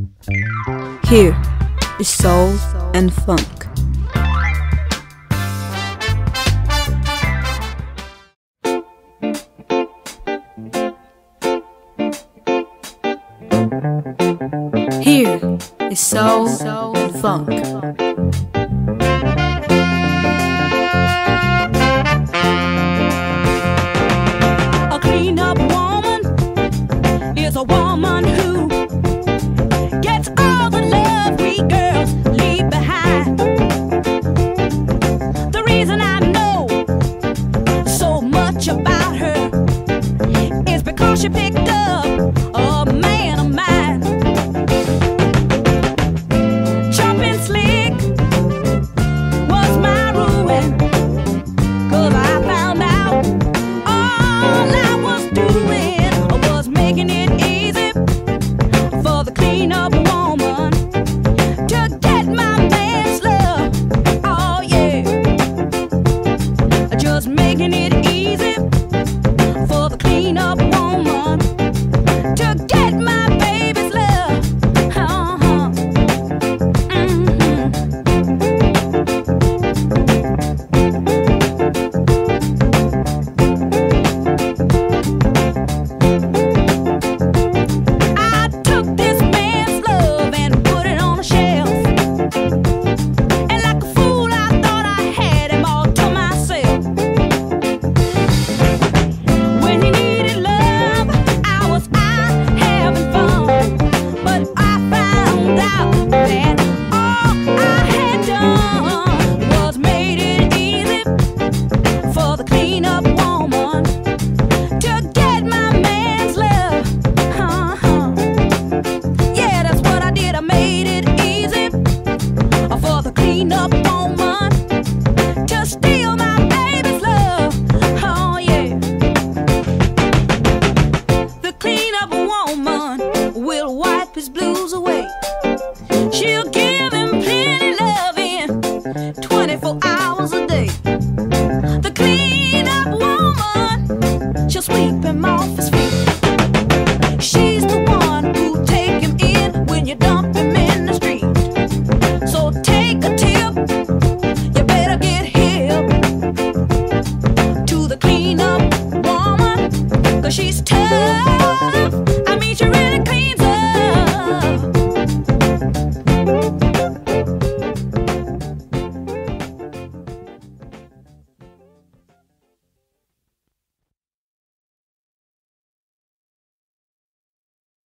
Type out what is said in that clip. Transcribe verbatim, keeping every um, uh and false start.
Here is soul and funk. Here is soul and funk. A clean-up woman is a woman who gets all the love we girls leave behind. The reason I know so much about her is because she picked up a man of mine. Jumping slick was my ruin, 'cause I found out all I was doing was making it easy for the clean-up woman to get my man's love. Oh yeah, just making it easy for the clean-up woman to get my baby's love. Uh-huh. Mm-hmm. I took this man's love and put it on a shelf, and like a fool I thought I had him all to myself. When he needed love, I was out having fun, but I found out that all I had done was made it easy for the clean-up woman to get my man's love. Uh-huh. Yeah, that's what I did. I made it easy for the clean-up woman to steal my baby's love. Oh yeah. The clean-up woman will wipe his blues away.